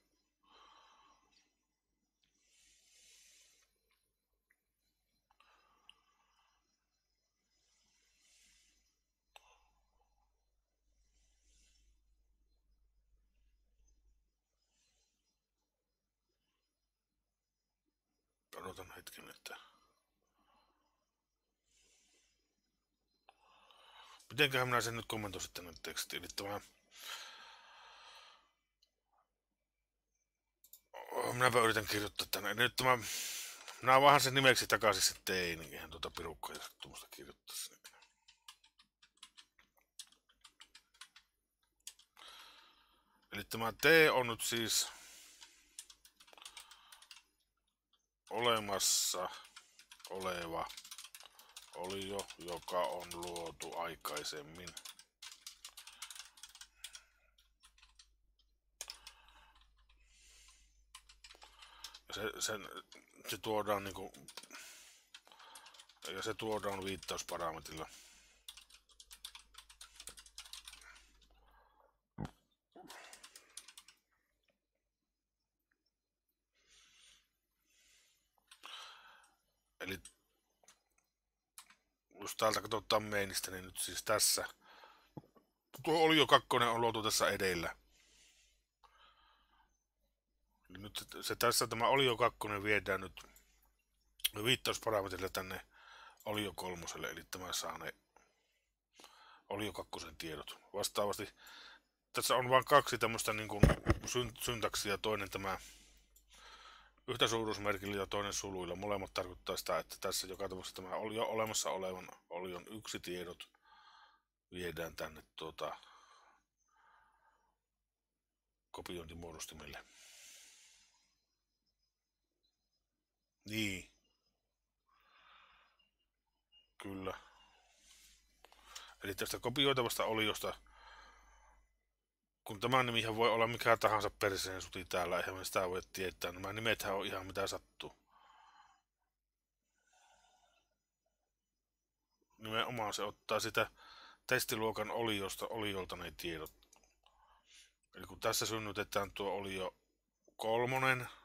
Odotan hetken, että... Mitenköhän minä sen nyt kommentoisin tänne tekstiin? Eli tämä... Minäpä yritän kirjoittaa tänne. Nyt tämä... Minä vaan sen nimeksi takaisin se tein, niin eihän tuota pirukkaa jos tuommoista kirjoittaisi. Eli tämä T on nyt siis olemassa oleva olio, joka on luotu aikaisemmin. Se tuodaan niinku, ja se tuodaan viittausparametrilla. Eli jos täältä katsotaan mainista, niin nyt siis tässä tuo olio 2 on luotu tässä edellä. Eli nyt se tässä tämä olio 2 viedään nyt viittausparametrilla tänne olio 3, eli tämä saa ne olio 2 tiedot. Vastaavasti tässä on vain 2 tämmöistä niin kuin syntaksia, toinen tämä yhtä suuruusmerkillä ja toinen suluilla. Molemmat tarkoittaa sitä, että tässä joka tapauksessa tämä jo olemassa olevan olion 1 tiedot viedään tänne kopiointimuodostimelle. Niin. Kyllä. Eli tästä kopioitavasta oliosta, kun tämä nimihän voi olla mikä tahansa perseen suti täällä, eihän me sitä voi tietää. Nämä nimethän on ihan mitä sattuu. Nimenomaan se ottaa sitä testiluokan oliolta ne tiedot. Eli kun tässä synnytetään tuo olio 3, niin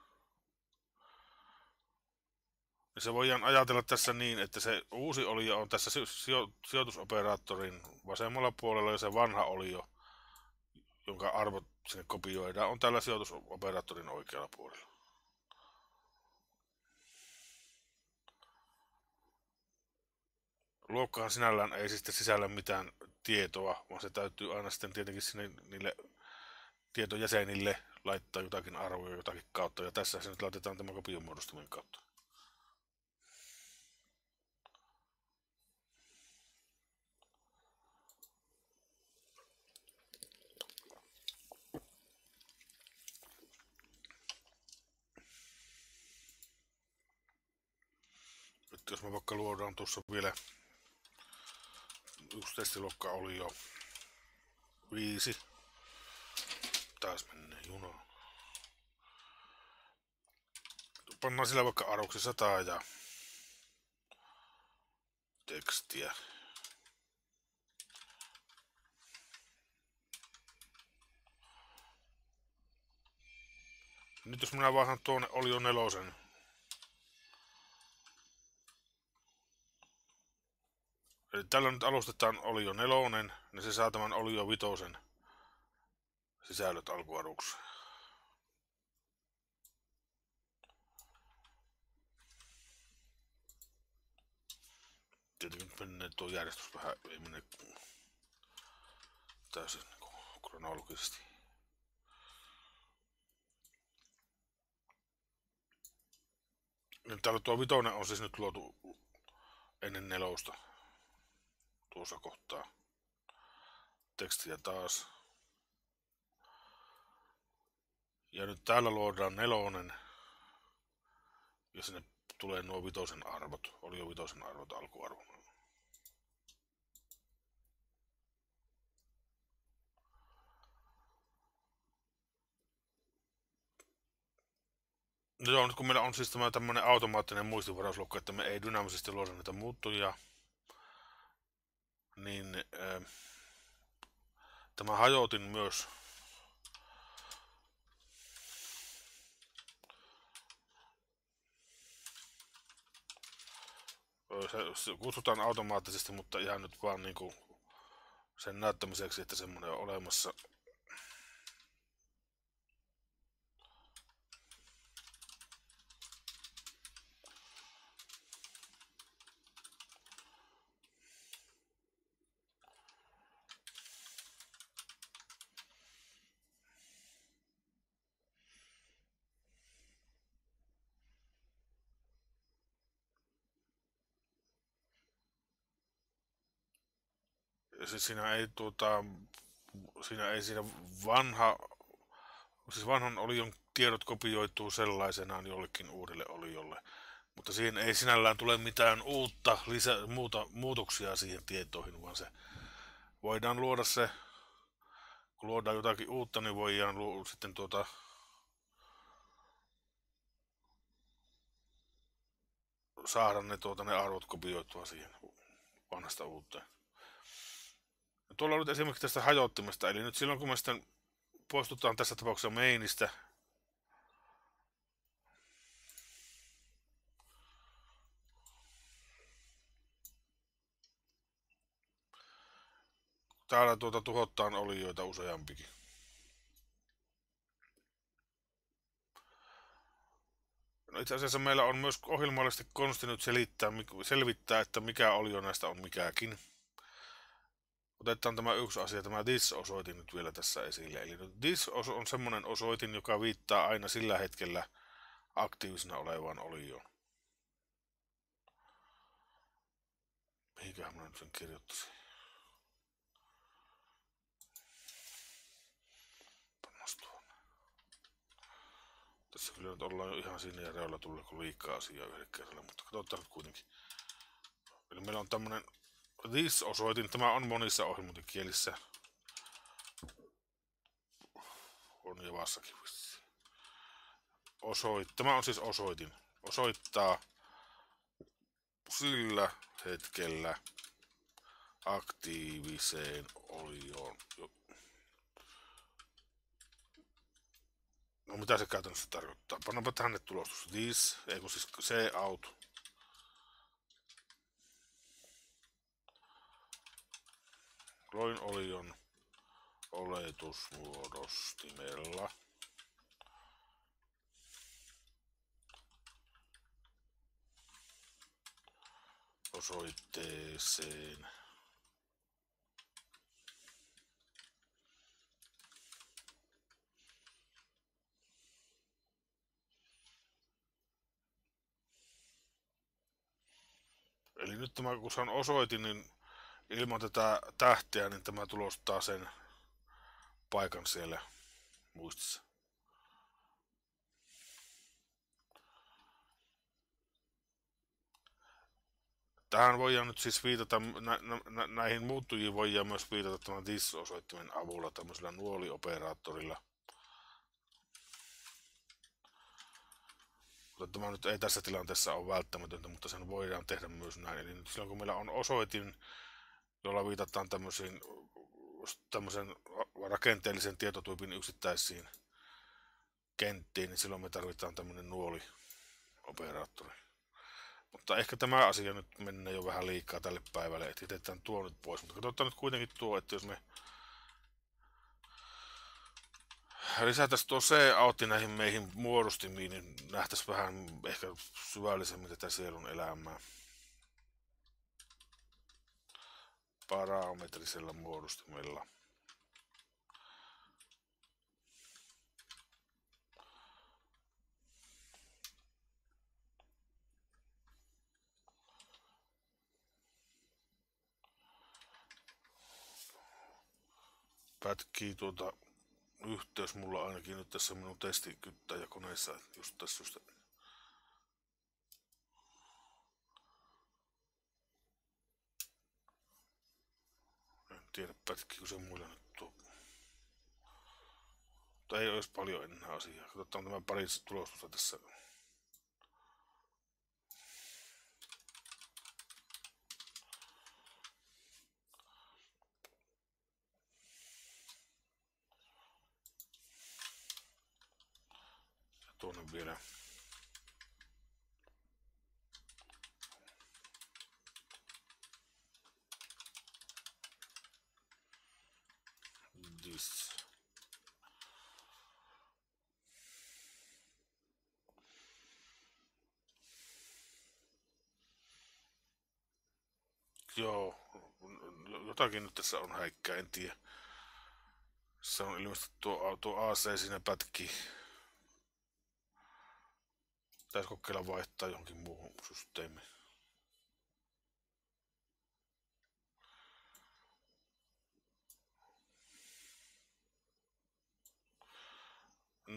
se voidaan ajatella tässä niin, että se uusi olio on tässä sijoitusoperaattorin vasemmalla puolella ja se vanha olio, jonka arvot sinne kopioidaan, on tällä sijoitusoperaattorin oikealla puolella. Luokkahan sinällään ei sitten sisällä mitään tietoa, vaan se täytyy aina sitten tietenkin sinne niille tietojäsenille laittaa jotakin arvoja jotakin kautta, ja tässä se nyt laitetaan tämä kopiomuodostumen kautta. Nyt jos me vaikka luodaan tuossa vielä yksi testiluokka oli jo 5. Taas menee juna. Pannaan sillä vaikka arvoksi 100 ja tekstiä. Nyt jos minä vaihdan tuonne olio 4, eli tällä nyt alustetaan olio 4, niin se saa tämän olio 5 sisällöt alkuaruksi. Tietenkin menee tuo järjestys vähän, ei mene täysin kronologisesti. Nyt täällä tuo 5 on siis nyt luotu ennen 4 tuossa kohtaa. Tekstiä taas. Ja nyt täällä luodaan 4 ja sinne tulee nuo 5 arvot, olio 5 arvot alkuarvona. Joo, nyt kun meillä on siis tämä tämmönen automaattinen muistinvarausluokka, että me ei dynaamisesti luoda näitä muuttujia, niin tämä hajotin myös se kutsutaan automaattisesti, mutta ihan nyt vaan niinku sen näyttämiseksi, että semmoinen on olemassa. Siis siinä vanha, siis vanhan olion tiedot kopioituu sellaisenaan jollekin uudelle oliolle. Mutta siihen ei sinällään tule mitään muutoksia siihen tietoihin, vaan se voidaan luoda se, kun luodaan jotakin uutta, niin voidaan sitten saada ne arvot kopioitua siihen vanhasta uuteen. Ja tuolla on nyt esimerkiksi tästä hajottimesta, eli nyt silloin kun me sitten poistutaan tässä tapauksessa mainista, täällä tuhottaan olioita useampikin. No itse asiassa meillä on myös ohjelmallisesti konsti nyt selvittää, että mikä olio näistä on mikäkin. Otetaan tämä yksi asia, tämä this-osoitin nyt vielä tässä esille. Eli this on semmoinen osoitin, joka viittaa aina sillä hetkellä aktiivisena olevaan olioon. Mihinkähän mä nyt sen kirjoittaisin? Pannas tuonne. Tässä kyllä nyt ollaan jo ihan siinä ja reolla tullut liikaa asiaa yhdellä kerralla, mutta katsotaan nyt kuitenkin. Eli meillä on tämmönen this-osoitin, tämä on monissa ohjelmointikielissä. On Javassakin. Tämä on siis osoitin. Osoittaa sillä hetkellä aktiiviseen olioon. No mitä se käytännössä tarkoittaa? Pannaanpa tänne tulostus. This, ei kun siis se out. Loin olion oletusmuodostimella. Osoitteeseen eli nyt tämä kun se on osoitin, niin ilman tätä tähteä, niin tämä tulostaa sen paikan siellä muistissa. Tähän voidaan nyt siis viitata, näihin muuttujiin voidaan myös viitata tämän this-osoittimen avulla tämmöisellä nuolioperaattorilla. Mutta tämä nyt ei tässä tilanteessa ole välttämätöntä, mutta sen voidaan tehdä myös näin. Eli nyt silloin kun meillä on osoitin, jolla viitataan tämmöisen rakenteellisen tietotyypin yksittäisiin kenttiin, niin silloin me tarvitaan tämmöinen nuolioperaattori. Mutta ehkä tämä asia nyt menee jo vähän liikaa tälle päivälle, että jätetään tuo nyt pois. Mutta katsotaan nyt kuitenkin tuo, että jos me lisätäisiin tuo C-outti näihin meihin muodostimiin, niin nähtäisiin vähän ehkä syvällisemmin tätä sielun elämää. Parametrisella muodostimella. Pätkii yhteys mulla ainakin nyt tässä minun testikyttäjäkoneessa just tässä just. En tiedä pätkiikö se muilla nyt tuo. Mutta ei olisi paljon enää asiaa. Katsotaan tämä pari tulostusta tässä. Tuonne vielä. This. Joo, jotakin nyt tässä on häikkää, en tiedä. Se on ilmeisesti tuo AC siinä pätkii. Pitäisi kokeilla vaihtaa johonkin muuhun systeemiin.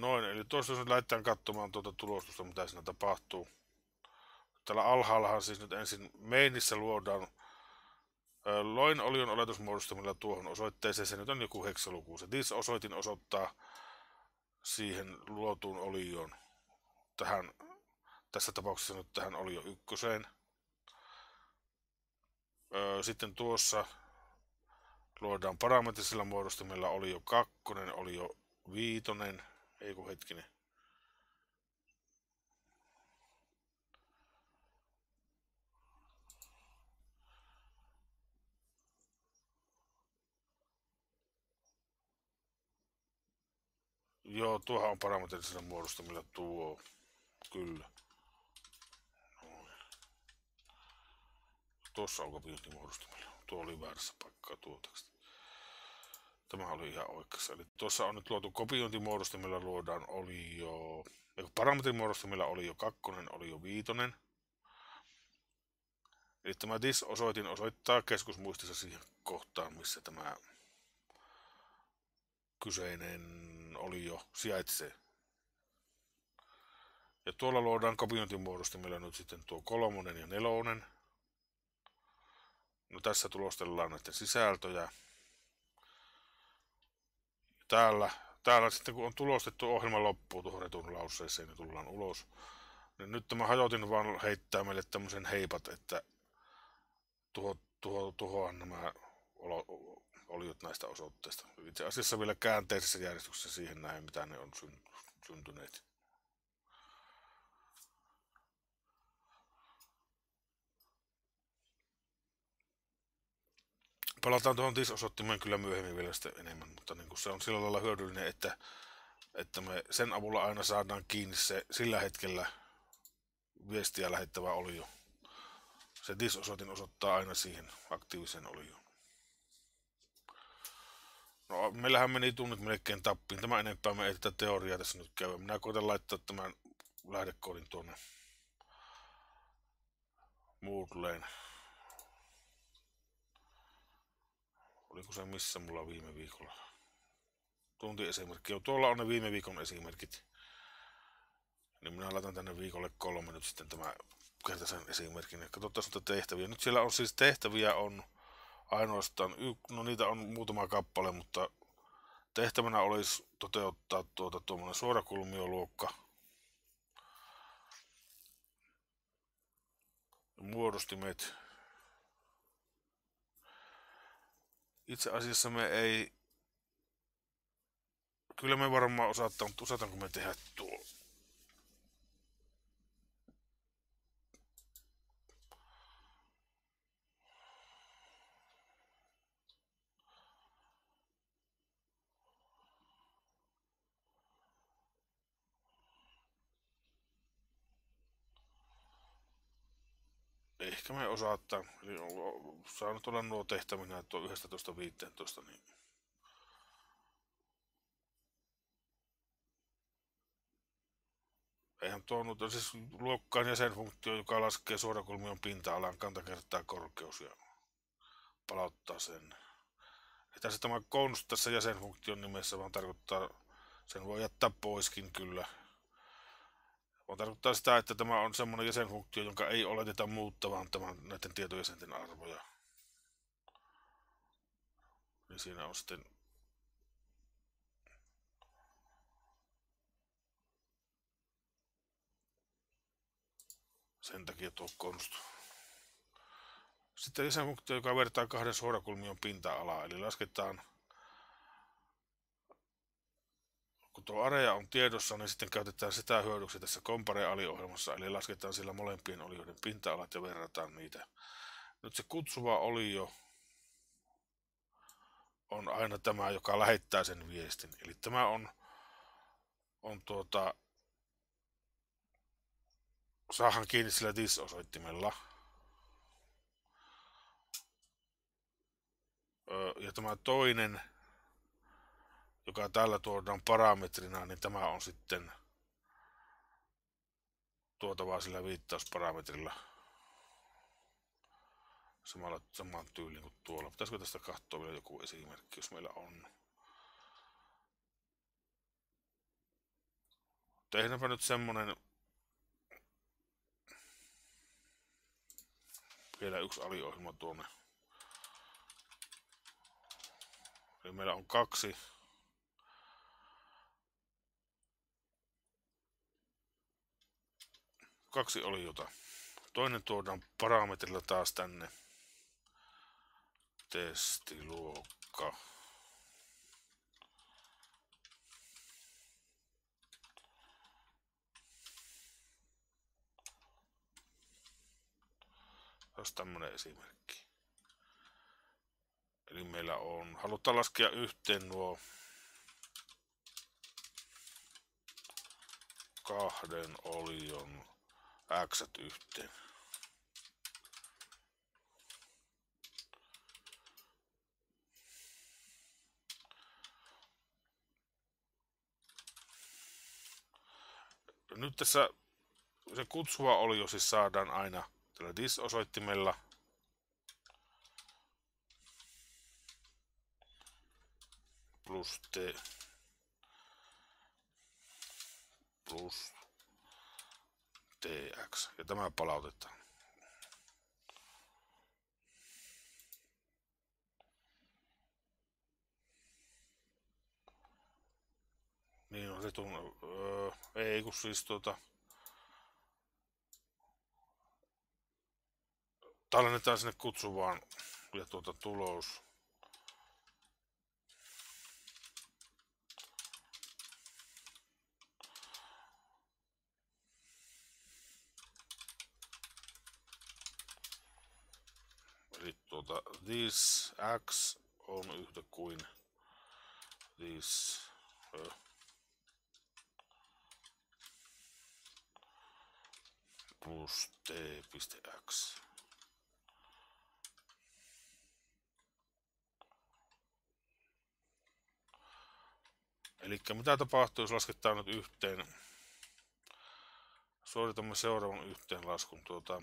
Noin, eli tuossa jos nyt lähdetään katsomaan tuota tulostusta, mitä siinä tapahtuu. Täällä alhaallahan siis nyt ensin mainissä luodaan loin olion oletusmuodostumilla tuohon osoitteeseen. Se nyt on joku heksaluku. Se dis-osoitin osoittaa siihen luotuun olioon. Tässä tapauksessa nyt tähän olio ykköseen. Sitten tuossa luodaan parametrisilla muodostimilla olio kakkonen, olio viitonen, ei kun hetkinen. Joo, tuohan on parametrisilla muodostimilla tuo, kyllä. Tuossa on kopiointimuodostimilla. Tuo oli väärässä paikkaa tuo teksti. Tämä oli ihan oikeassa. Eli tuossa on nyt luotu kopiointimuodostimilla luodaan olio, parametrimuodostimilla olio kakkonen, olio viitonen. Eli tämä dis-osoitin osoittaa keskusmuistissa siihen kohtaan, missä tämä kyseinen olio sijaitsee. Ja tuolla luodaan kopiointimuodostimilla nyt sitten tuo kolmonen ja nelonen. No tässä tulostellaan näiden sisältöjä. Täällä sitten kun on tulostettu ohjelma loppuu tuohon return-lauseeseen ja tullaan ulos, niin nyt tämä hajotin vaan heittää meille tämmöisen heipat, että tuhoan nämä oliot näistä osoitteista. Itse asiassa vielä käänteisessä järjestyksessä siihen näin, mitä ne on syntyneet. Palataan tuohon dis-osoittimeen kyllä myöhemmin vielä sitten enemmän, mutta niin se on sillä lailla hyödyllinen, että me sen avulla aina saadaan kiinni se sillä hetkellä viestiä lähettävä olio. Se dis-osoitin osoittaa aina siihen aktiiviseen olioon. No, meillähän meni tunnit melkein tappiin. Tämä enempää me ei tätä teoriaa tässä nyt käy. Minä koitan laittaa tämän lähdekoodin tuonne Moodleen. Oliko se missä mulla viime viikolla? Tuntiesimerkki. Tuolla on ne viime viikon esimerkit. Niin minä laitan tänne viikolle 3 nyt sitten tämä kertaisen esimerkin. Katsotaan noita tehtäviä. Nyt siellä on siis tehtäviä on ainoastaan, no niitä on muutama kappale, mutta tehtävänä olisi toteuttaa tuommoinen suorakulmioluokka. Muodostimet. Itse asiassa me ei, kyllä me varmaan osataan, mutta osataanko me tehdä tuo? Ehkä me osataan. Eli saa nyt olla nuo tehtävinä tuo 11.15, niin eihän tuo nyt, siis luokkaan jäsenfunktio, joka laskee suorakulmion pinta-alan kanta kertaa korkeus ja palauttaa sen. Ja tässä tämä const tässä jäsenfunktion nimessä vaan tarkoittaa, sen voi jättää poiskin kyllä. Vaan tarkoittaa sitä, että tämä on semmoinen jäsenfunktio, jonka ei oleteta muuttavan näiden tietojäsenten arvoja. Niin siinä on sitten sen takia tuo const. Sitten jäsenfunktio, joka vertaa kahden suorakulmion pinta-alaa, eli lasketaan, kun tuo area on tiedossa, niin sitten käytetään sitä hyödyksi tässä compare-aliohjelmassa, eli lasketaan sillä molempien olioiden pinta-alat ja verrataan niitä. Nyt se kutsuva olio on aina tämä, joka lähettää sen viestin, eli tämä on saahan kiinni sillä dis-osoittimella. Ja tämä toinen, joka täällä tuodaan parametrina, niin tämä on sitten tuotavaa sillä viittausparametrilla. Samaan tyyliin kuin tuolla. Pitäisikö tästä katsoa vielä joku esimerkki, jos meillä on? tehdäänpä nyt semmonen vielä yksi aliohjelma tuonne. Eli meillä on kaksi oliota. Toinen tuodaan parametrilla taas tänne. Testiluokka. Taas tämmönen esimerkki. Eli meillä on, halutaan laskea yhteen nuo kahden olion x yhteen. Nyt tässä se kutsuva olio siis saadaan aina tällä dis-osoittimella. Plus t plus tx. Ja tämä palautetaan. Niin on se ei kun siis tallennetaan sinne kutsuvaan ja tulos. Eli this x on yhtä kuin this plus t.x. Eli mitä tapahtuu, jos lasketaan nyt yhteen? Suoritamme seuraavan yhteenlaskun.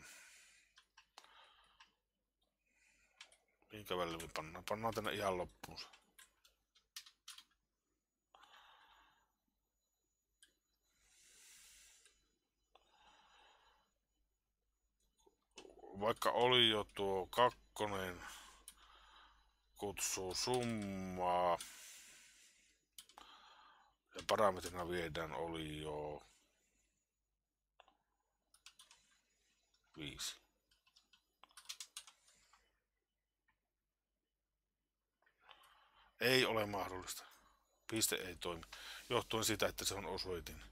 Minkä välillä me pannaan? Pannaan tänne ihan loppuun. Vaikka oli jo tuo kakkonen kutsuu summaa ja parametrina viedään oli jo 5. Ei ole mahdollista. Piste ei toimi. Johtuen siitä, että se on osoitin.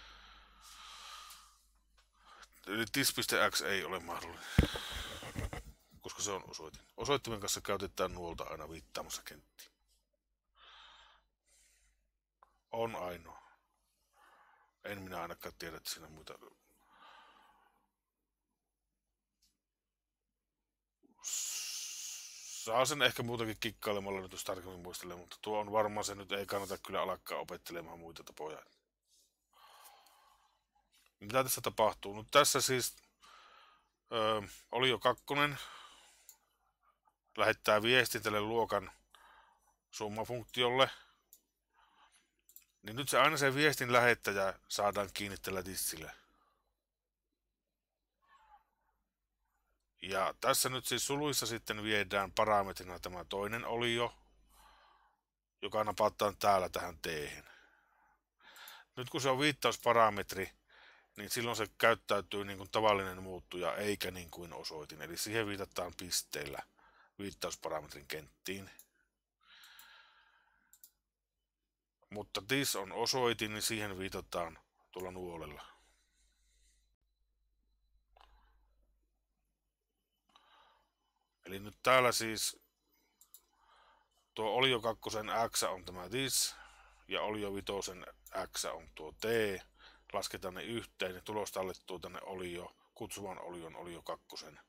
Eli this.x ei ole mahdollinen, koska se on osoitin. Osoittimen kanssa käytetään nuolta aina viittaamassa kenttiin. On ainoa. En minä ainakaan tiedä, että siinä muita. Saa sen ehkä muutakin kikkailemalla nyt, jos tarkemmin muistelee, mutta tuo on varmaan se nyt ei kannata kyllä alkaa opettelemaan muita tapoja. Mitä tässä tapahtuu? Nyt tässä siis oli jo kakkonen. Lähettää viestin tälle luokan summafunktiolle. Niin nyt se aina se viestin lähettäjä saadaan kiinni tällä dissillä. Ja tässä nyt siis suluissa sitten viedään parametrina tämä toinen olio, joka napataan täällä tähän t-hen. Nyt kun se on viittausparametri, niin silloin se käyttäytyy niin kuin tavallinen muuttuja eikä niin kuin osoitin. Eli siihen viitataan pisteillä viittausparametrin kenttiin. Mutta this on osoitin, niin siihen viitataan tuolla nuolella. Eli nyt täällä siis tuo olio kakkosen x on tämä this ja olio vitosen x on tuo t. Lasketaan ne yhteen ja tulos tallettuu tänne olio, kutsuvan olion olio kakkosen.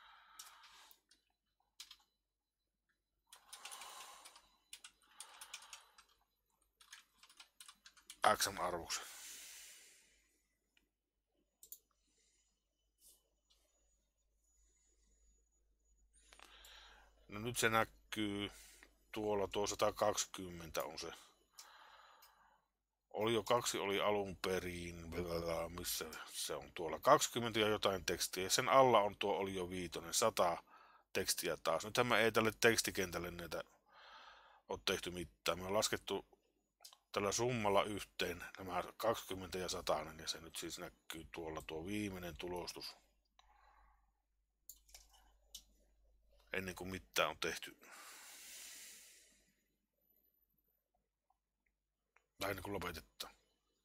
X:n arvoksen. No nyt se näkyy tuolla, tuo 120 on Olio 2 oli alun perin, missä se on tuolla 20 ja jotain tekstiä. Sen alla on tuo Olio 5, 100 tekstiä taas. Nythän me ei tälle tekstikentälle näitä ole tehty mitään. Me on laskettu tällä summalla yhteen nämä 20 ja 100, ja se nyt siis näkyy tuolla tuo viimeinen tulostus. Ennen kuin mitään on tehty. Tai ennen kuin lopetetaan.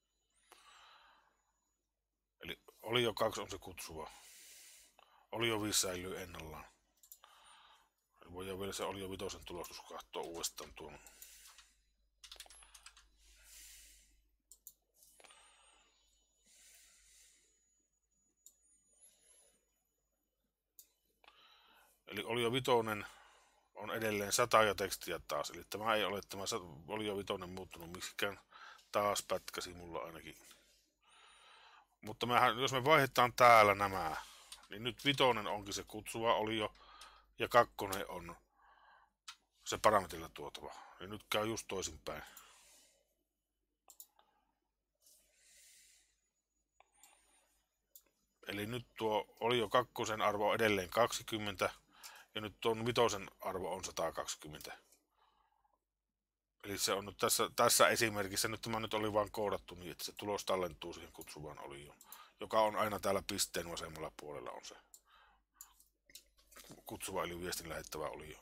Eli Olio 2 on se kutsuva. Olio 5 säilyy ennallaan. Voidaan vielä se Olio 5 tulostus katsoa uudestaan tuon. Eli Olio 5 on edelleen 100 ja tekstiä taas. Eli tämä ei ole tämä Olio 5 muuttunut miksikään. Taas pätkäsi mulla ainakin. Mutta jos me vaihdetaan täällä nämä, niin nyt 5 onkin se kutsuva Olio ja 2 on se parametrilla tuotava. Ja nyt käy just toisinpäin. Eli nyt tuo Olio 2 arvo on edelleen 20 ja nyt tuon 5 arvo on 120. Eli se on nyt tässä esimerkissä, nyt tämä nyt oli vain koodattu niin, että se tulos tallentuu siihen kutsuvaan Olioon, joka on aina täällä pisteen vasemmalla puolella on se kutsuva eli viestin lähettävä Olio.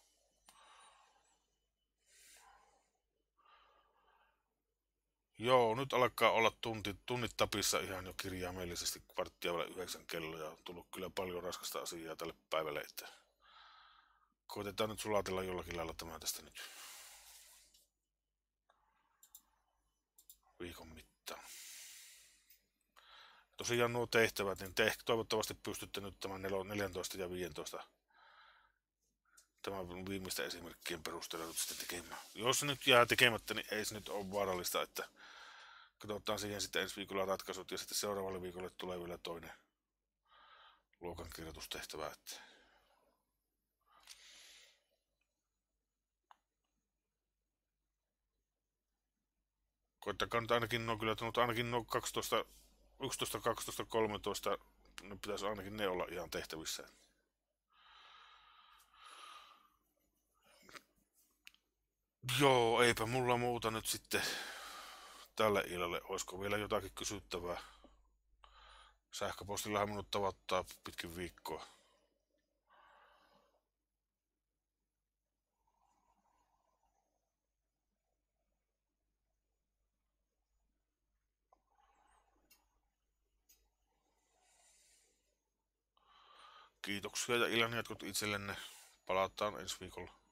Joo, nyt alkaa olla tunnit tapissa ihan jo kirjaimellisesti 8:15 kello ja on tullut kyllä paljon raskasta asiaa tälle päivälle, että koitetaan nyt sulatella jollakin lailla tämä tästä nyt viikon mittaan. Tosiaan nuo tehtävät, niin te toivottavasti pystytte nyt tämän 14 ja 15 tämän viimeisten esimerkkien perusteella nyt sitten tekemään. Jos se nyt jää tekemättä, niin ei se nyt ole vaarallista, että katsotaan siihen sitten ensi viikolla ratkaisut ja sitten seuraavalle viikolle tulee vielä toinen luokankirjoitustehtävä. Että koittakaa nyt ainakin kyllä ainakin 12, 11, 12, 13, ne pitäisi ainakin ne olla ihan tehtävissä. Joo, eipä mulla muuta nyt sitten tälle illalle. Olisiko vielä jotakin kysyttävää? Sähköpostillahan minut tavoittaa pitkin viikkoa. Kiitoksia ja illan jatkot itsellenne. Palataan ensi viikolla.